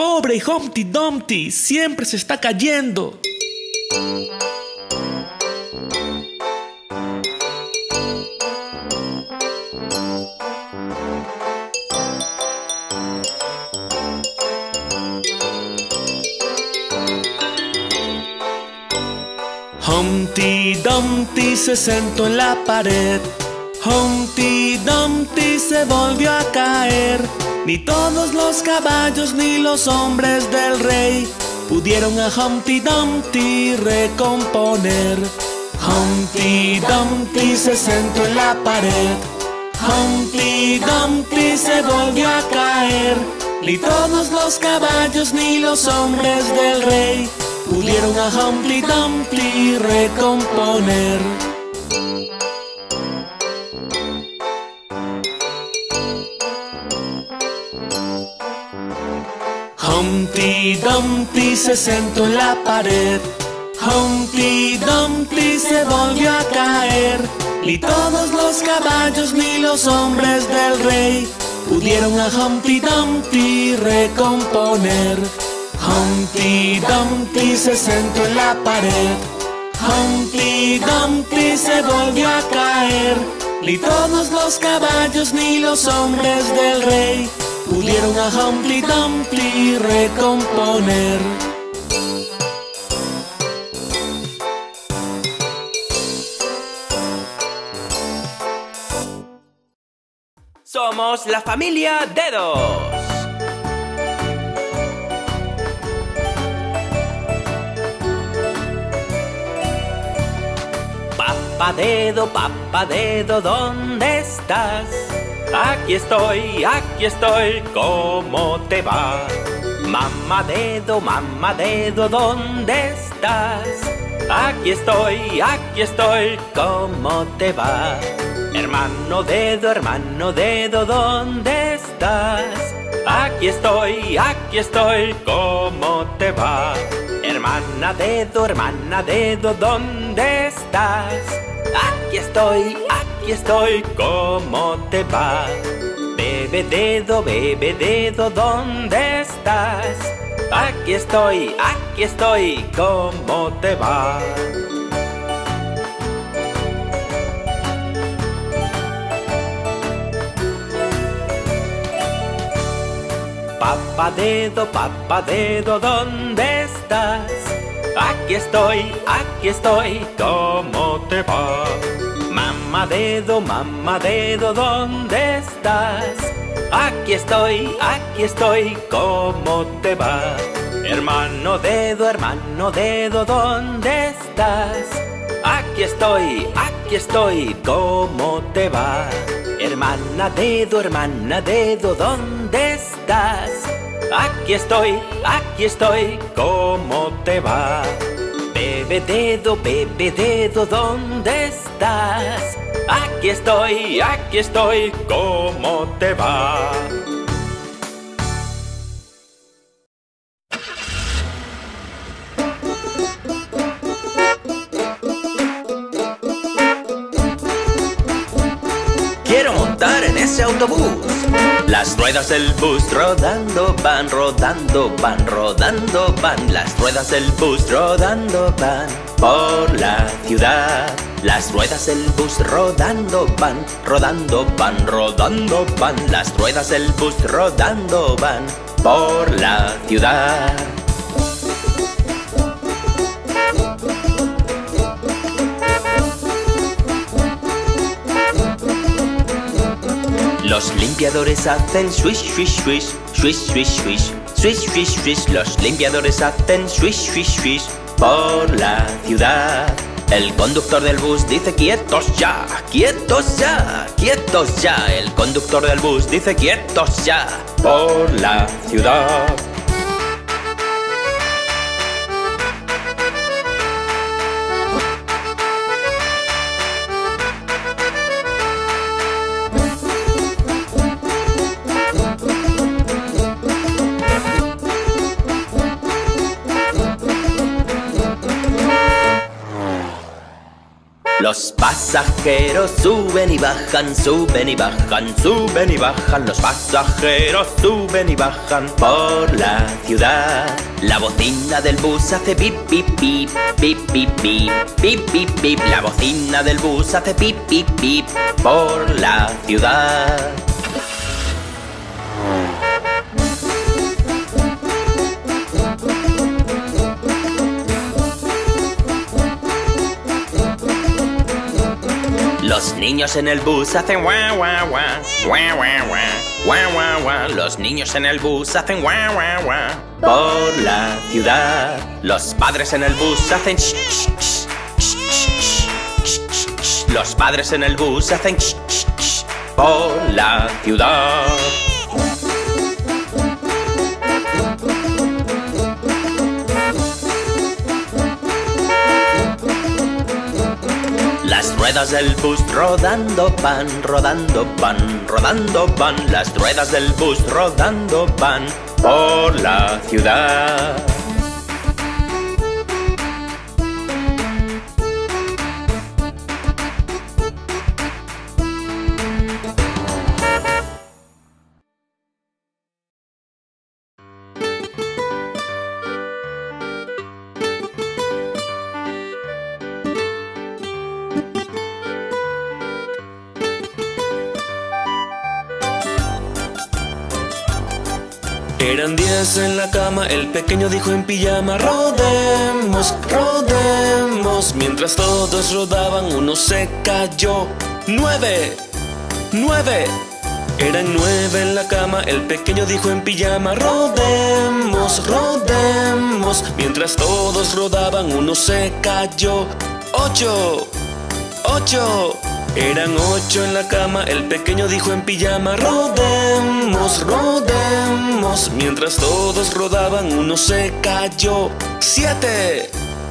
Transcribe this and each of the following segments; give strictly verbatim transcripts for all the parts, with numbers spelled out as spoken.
Pobre Humpty Dumpty, siempre se está cayendo. Humpty Dumpty se sentó en la pared. Humpty Dumpty se volvió a caer. Ni todos los caballos ni los hombres del rey pudieron a Humpty Dumpty recomponer. Humpty Dumpty se sentó en la pared. Humpty Dumpty se volvió a caer. Ni todos los caballos ni los hombres del rey pudieron a Humpty Dumpty recomponer. Humpty Dumpty se sentó en la pared. Humpty Dumpty se volvió a caer. Ni todos los caballos ni los hombres del rey pudieron a Humpty Dumpty recomponer. Humpty Dumpty se sentó en la pared. Humpty Dumpty se volvió a caer. Ni todos los caballos ni los hombres del rey pudieron a Humpty Dumpty recomponer. Somos la familia Dedos. Papá Dedo, papá Dedo, ¿dónde estás? Aquí estoy, aquí estoy, ¿cómo te va? Mamá Dedo, mamá Dedo, ¿dónde estás? Aquí estoy, aquí estoy, ¿cómo te va? Hermano Dedo, hermano Dedo, ¿dónde estás? Aquí estoy, aquí estoy, ¿cómo te va? Hermana Dedo, hermana Dedo, ¿dónde estás? Aquí estoy, aquí estoy, ¿cómo te va? Bebe Dedo, bebe Dedo, ¿dónde estás? Aquí estoy, aquí estoy, ¿cómo te va? Papá Dedo, papá Dedo, ¿dónde estás? Aquí estoy, aquí estoy, ¿cómo te va? Mamá Dedo, mamá Dedo, ¿dónde estás? Aquí estoy, aquí estoy, ¿cómo te va? Hermano Dedo, hermano Dedo, ¿dónde estás? Aquí estoy, aquí estoy, ¿cómo te va? Hermana Dedo, hermana Dedo, ¿dónde estás? Aquí estoy, aquí estoy, ¿cómo te va? Bebe Dedo, bebe Dedo, ¿dónde estás? Aquí estoy, aquí estoy, ¿cómo te va? Quiero montar en ese autobús. Las ruedas del bus rodando van, rodando van, rodando van. Las ruedas del bus rodando van por la ciudad. Las ruedas del bus rodando van, rodando van, rodando van. Las ruedas del bus rodando van por la ciudad. Los limpiadores hacen swish, swish, swish, swish, swish, swish, swish, swish, swish. Los limpiadores hacen swish, swish, swish por la ciudad. El conductor del bus dice quietos ya, quietos ya, quietos ya. El conductor del bus dice quietos ya por la ciudad. Los pasajeros suben y bajan, suben y bajan, suben y bajan. Los pasajeros suben y bajan por la ciudad. La bocina del bus hace pip, pip, pip, pip, pip, pip, pip, pip, pip. La bocina del bus hace pip, pip, pip por la ciudad. Los niños en el bus hacen guau, guau, guau, guau, guau, guau, guau, guau, guau. Los niños en el bus hacen guau, guau, guau por la ciudad. Los padres en el bus hacen sh, sh, sh, sh, sh, sh, sh, sh. Los padres en el bus hacen sh, sh, sh por la ciudad. Las ruedas del bus rodando van, rodando van, rodando van. Las ruedas del bus rodando van por la ciudad. Eran diez en la cama, el pequeño dijo en pijama: rodemos, rodemos. Mientras todos rodaban, uno se cayó. Nueve, nueve. Eran nueve en la cama, el pequeño dijo en pijama: rodemos, rodemos. Mientras todos rodaban, uno se cayó. Ocho, ocho. Eran ocho en la cama, el pequeño dijo en pijama: rodemos, rodemos. Mientras todos rodaban, uno se cayó. Siete,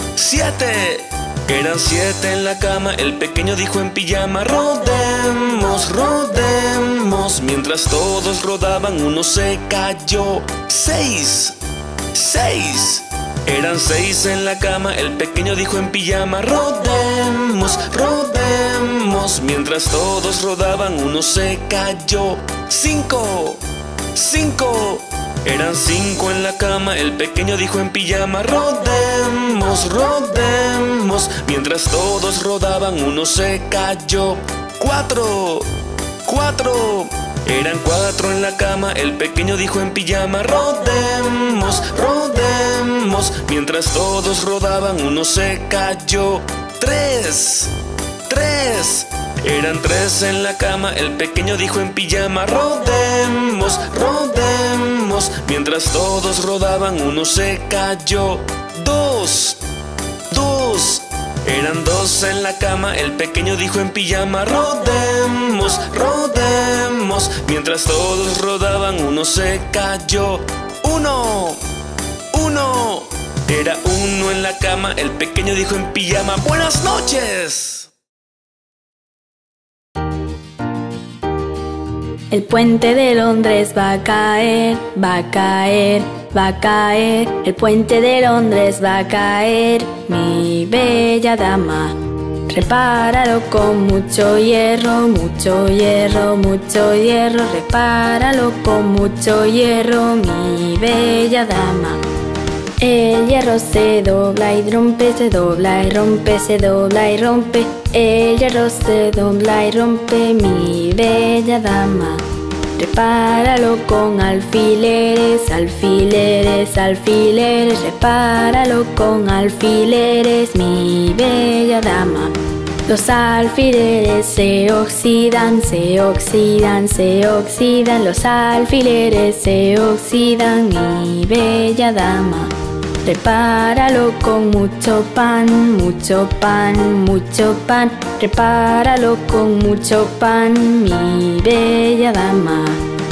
siete. Eran siete en la cama, el pequeño dijo en pijama: rodemos, rodemos. Mientras todos rodaban, uno se cayó. Seis, seis. Eran seis en la cama, el pequeño dijo en pijama: rodemos, rodemos. Mientras todos rodaban, uno se cayó. Cinco, cinco. Eran cinco en la cama, el pequeño dijo en pijama: rodemos, rodemos. Mientras todos rodaban, uno se cayó. Cuatro, cuatro. Eran cuatro en la cama, el pequeño dijo en pijama: rodemos, rodemos. Mientras todos rodaban, uno se cayó. Tres, tres. Eran tres en la cama, el pequeño dijo en pijama: rodemos, rodemos. Mientras todos rodaban, uno se cayó. Dos, dos. Eran dos en la cama, el pequeño dijo en pijama: rodemos, rodemos. Mientras todos rodaban, uno se cayó. Uno, uno. Era uno en la cama, el pequeño dijo en pijama: buenas noches. El puente de Londres va a caer, va a caer, va a caer. El puente de Londres va a caer, mi bella dama. Repáralo con mucho hierro, mucho hierro, mucho hierro. Repáralo con mucho hierro, mi bella dama. El hierro se dobla y rompe, se dobla y rompe, se dobla y rompe. El hierro se dobla y rompe, mi bella dama. Repáralo con alfileres, alfileres, alfileres. Repáralo con alfileres, mi bella dama. Los alfileres se oxidan, se oxidan, se oxidan. Los alfileres se oxidan, mi bella dama. Repáralo con mucho pan, mucho pan, mucho pan. Repáralo con mucho pan, mi bella dama.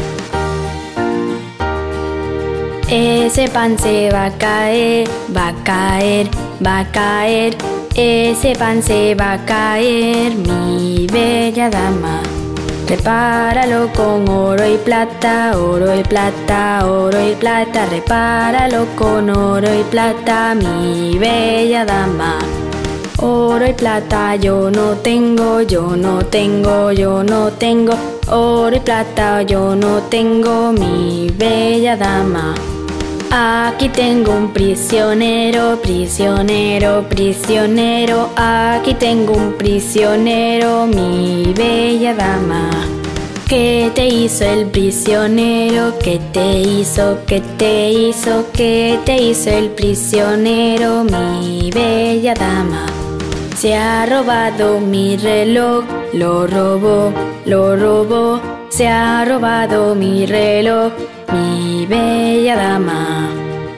Ese pan se va a caer, va a caer, va a caer. Ese pan se va a caer, mi bella dama. Repáralo con oro y plata, oro y plata, oro y plata. Repáralo con oro y plata, mi bella dama. Oro y plata yo no tengo, yo no tengo, yo no tengo. Oro y plata yo no tengo, mi bella dama. Aquí tengo un prisionero, prisionero, prisionero. Aquí tengo un prisionero, mi bella dama. ¿Qué te hizo el prisionero? ¿Qué te hizo? ¿Qué te hizo? ¿Qué te hizo el prisionero, mi bella dama? Se ha robado mi reloj, lo robó, lo robó. Se ha robado mi reloj, mi bella dama.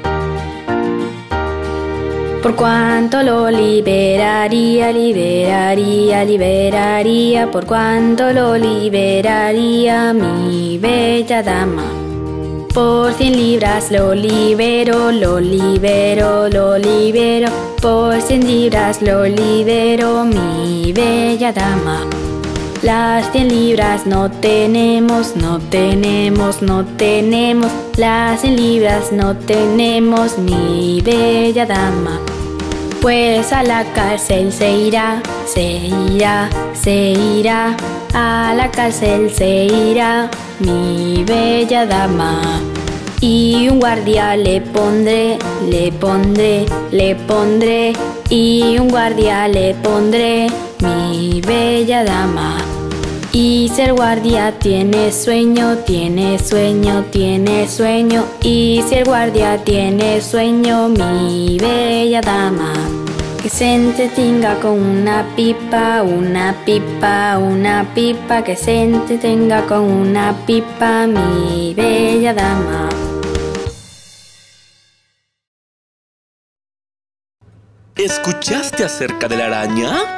¿Por cuánto lo liberaría, liberaría, liberaría? ¿Por cuánto lo liberaría, mi bella dama? Por cien libras lo libero, lo libero, lo libero. Por cien libras lo libero, mi bella dama. Las cien libras no tenemos, no tenemos, no tenemos. Las cien libras no tenemos, mi bella dama. Pues a la cárcel se irá, se irá, se irá. A la cárcel se irá, mi bella dama. Y un guardia le pondré, le pondré, le pondré. Y un guardia le pondré, mi bella dama. Y si el guardia tiene sueño, tiene sueño, tiene sueño. Y si el guardia tiene sueño, mi bella dama. Que se entretenga con una pipa, una pipa, una pipa. Que se entretenga con una pipa, mi bella dama. ¿Escuchaste acerca de la araña?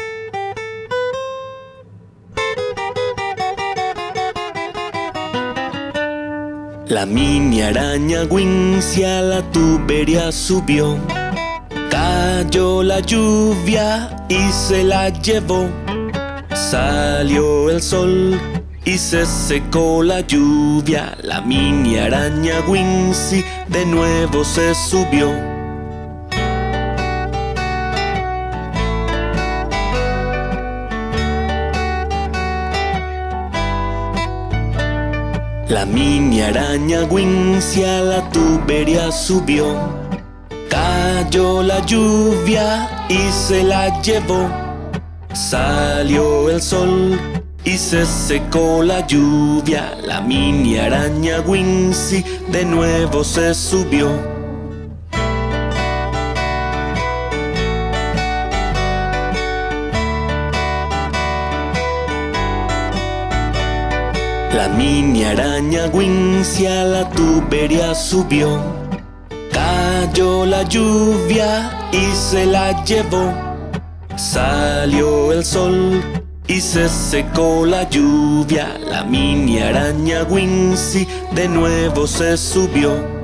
La mini araña Wincy a la tubería subió. Cayó la lluvia y se la llevó. Salió el sol y se secó la lluvia. La mini araña Wincy de nuevo se subió. La mini araña Wincy a la tubería subió. Cayó la lluvia y se la llevó. Salió el sol y se secó la lluvia. La mini araña Wincy de nuevo se subió. La mini araña Wincy a la tubería subió. Cayó la lluvia y se la llevó. Salió el sol y se secó la lluvia. La mini araña Wincy de nuevo se subió.